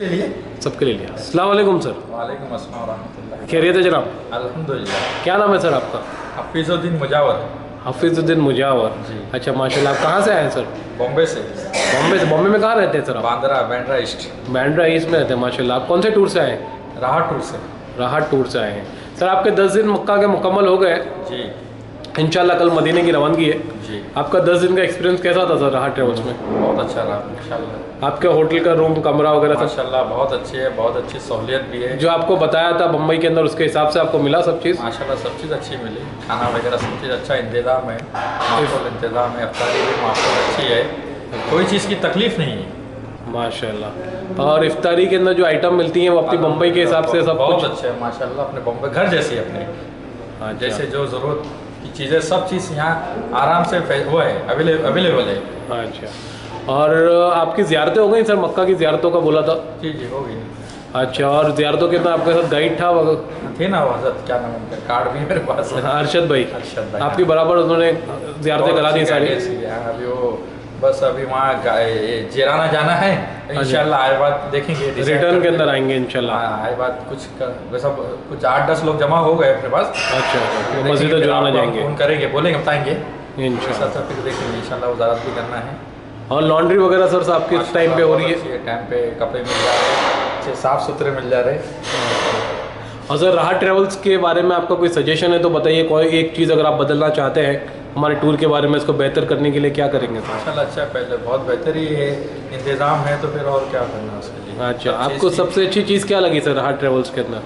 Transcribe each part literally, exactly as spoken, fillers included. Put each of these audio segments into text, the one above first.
सबके लिए लिया। अस्सलाम वालेकुम सर। वालेकुम अस्सलाम रहमतुल्लाह। खैरियत है जनाब? अल्हम्दुलिल्लाह। क्या नाम है सर आपका? हफीजुद्दीन मुजावर। हफीजुद्दीन मुजावर जी। अच्छा माशाल्लाह। आप कहाँ से आए हैं सर? बॉम्बे से। बॉम्बे से। बॉम्बे में कहाँ रहते हैं सर आप? बांद्रा बांद्रा ईस्ट। बांद्रा ईस्ट में रहते हैं माशाल्लाह। आप कौन से टूर से आए हैं? राहत टूर से। राहत टूर से आए हैं सर। आपके दस दिन मक्का के मुकम्मल हो गए जी। इंशाल्लाह कल मदीने की रवानगी है जी। आपका दस दिन का एक्सपीरियंस कैसा था सर राहत ट्रेवल्स में? बहुत अच्छा रहा इंशाल्लाह। आपके होटल का रूम कमरा वगैरह सब माशाल्लाह बहुत अच्छी है, बहुत अच्छी सहूलियत भी है। जो आपको बताया था मुंबई के अंदर उसके हिसाब से आपको मिला सब चीज़? माशाल्लाह सब चीज़ अच्छी मिली, खाना वगैरह सब चीज़ अच्छा इंतज़ाम है, माकूल इंतज़ाम है, अफ्तारी भी माकूल अच्छी है, कोई चीज़ की तकलीफ नहीं है माशाल्लाह। और इफ्तारी के अंदर जो आइटम मिलती हैं वो अपनी मुंबई के हिसाब से सब बहुत कुछ अच्छे है माशाल्लाह। अपने बॉम्बे घर जैसी है अपने। हाँ जैसे जो ज़रूरत की चीज़ें सब चीज़ यहाँ आराम से वो है, अवेलेबल है। अच्छा। और आपकी ज़ियारतें हो गई सर? मक्का की ज़ियारतों का बोला था। जी जी हो गई। अच्छा। और ज़ियारतों के अंदर आपके साथ गाइड था थे ना वो हजरत, क्या नाम उनका, कार्ड भी मेरे पास है। अरशद भाई। अरशद भाई आपकी बराबर उन्होंने ज़ियारतें करा दी सारी? अभी वो बस अभी वहाँ जिराना जाना है इंशाल्लाह। आए बाद देखेंगे, रिटर्न के अंदर आएंगे इंशाल्लाह। आए बाद कुछ वैसा कुछ आठ दस लोग जमा हो गए अपने पास। अच्छा। मस्जिद जिराना जाएंगे, फोन करेंगे, बोलेंगे, बताएंगे इंशाल्लाह। फिर देखेंगे इंशाल्लाह। वज़ारत भी करना है। और लॉन्ड्री वगैरह सर आपके टाइम पे हो रही है? टाइम पे कपड़े मिल जा रहे अच्छे साफ़ सुथरे मिल जा रहे। और सर राहत ट्रेवल्स के बारे में आपका कोई सजेशन है तो बताइए। कोई एक चीज़ अगर आप बदलना चाहते हैं हमारे टूर के बारे में, इसको बेहतर करने के लिए क्या करेंगे सर? माशाल्लाह अच्छा, पहले बहुत बेहतर ही है, इंतज़ाम है, तो फिर और क्या करना उसके लिए। अच्छा। आपको सबसे अच्छी चीज़ क्या लगी सर राहत ट्रेवल्स के अंदर?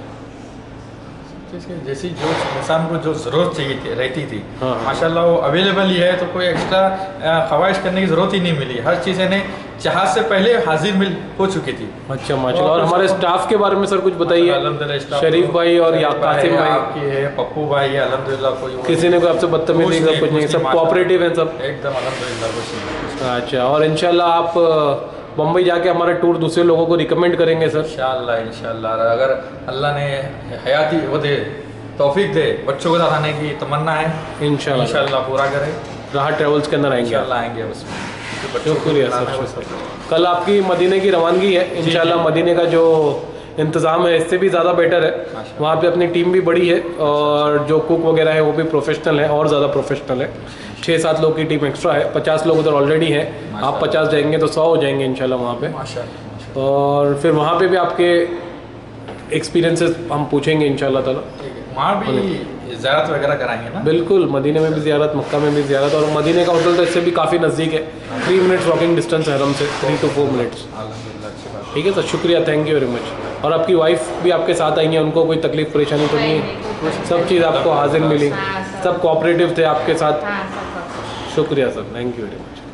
जैसी जो इंसान को जो ज़रूरत चाहिए थी रहती थी हाँ। माशाल्लाह वो अवेलेबल ही है, तो कोई एक्स्ट्रा ख्वाहिश करने की ज़रूरत ही नहीं मिली। हर चीज़ ने जहाज़ से पहले हाजिर मिल हो चुकी थी। अच्छा माशाल्लाह। और हमारे स्टाफ के बारे में सर कुछ बताइए। अल्हम्दुलिल्लाह शरीफ भाई और या कासिम भाई आपकी है, पप्पू भाई है, अल्हम्दुलिल्लाह कोई किसी ने कोई आपसे बदतमीजी का कुछ नहीं, सब कोऑपरेटिव हैं सब एकदम अल्हम्दुलिल्लाह कुछ। अच्छा। और इंशाल्लाह आप बम्बई जाके हमारे टूर दूसरे लोगों को रिकमेंड करेंगे सर? इंशाल्लाह इंशाल्लाह। अगर अल्लाह ने हयाती वो दे, तौफीक दे, बच्चों के साथ आने की तमन्ना है, इंशाल्लाह इंशाल्लाह पूरा करें। राहत ट्रेवल्स के अंदर आएंगे? इंशाल्लाह आएंगे उसमें। शुक्रिया सर। कल आपकी मदीने की रवानगी है इंशाल्लाह। मदीने का जो इंतज़ाम है इससे भी ज़्यादा बेटर है। वहाँ पे अपनी टीम भी बड़ी है और जो कुक वगैरह है वो भी प्रोफेशनल है, और ज़्यादा प्रोफेशनल है। छः सात लोग की टीम एक्स्ट्रा है, पचास लोग उधर ऑलरेडी हैं। आप पचास जाएंगे तो सौ हो जाएंगे इंशाल्लाह वहाँ पे। माशाल्लाह। और फिर वहाँ पे भी आपके एक्सपीरियंसेस हम पूछेंगे इंशाल्लाह ताला। वहाँ भी ज़ियारत वगैरह कराएंगे ना? बिल्कुल, मदीने में भी ज़ियारत, मक्का में भी ज़ियारत। और मदीने का होटल तो इससे भी काफ़ी नज़दीक है, थ्री मिनट्स वॉकिंग डिस्टेंस है हरम से, थ्री टू फोर मिनट्स। ठीक है सर, शुक्रिया, थैंक यू वेरी मच। और आपकी वाइफ भी आपके साथ आई हैं, उनको कोई तकलीफ परेशानी तो नहीं है? सब चीज़ आपको हाजिर मिली, सब कोऑपरेटिव थे आपके साथ? शुक्रिया sir, thank you very much.